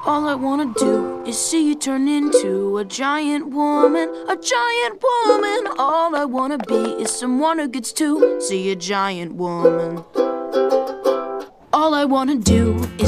All I wanna do is see you turn into a giant woman, a giant woman. All I wanna be is someone who gets to see a giant woman. All I wanna do is